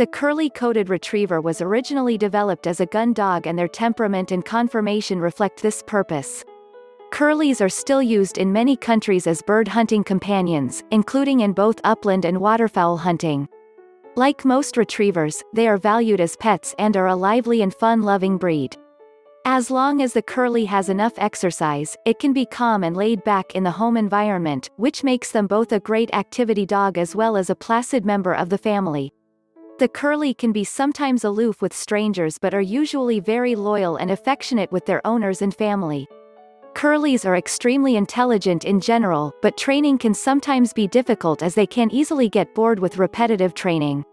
The curly-coated retriever was originally developed as a gun dog, and their temperament and conformation reflect this purpose. Curlies are still used in many countries as bird hunting companions, including in both upland and waterfowl hunting. Like most retrievers, they are valued as pets and are a lively and fun-loving breed. As long as the curly has enough exercise, it can be calm and laid back in the home environment, which makes them both a great activity dog as well as a placid member of the family. The curly can be sometimes aloof with strangers but are usually very loyal and affectionate with their owners and family. Curlies are extremely intelligent in general, but training can sometimes be difficult as they can easily get bored with repetitive training.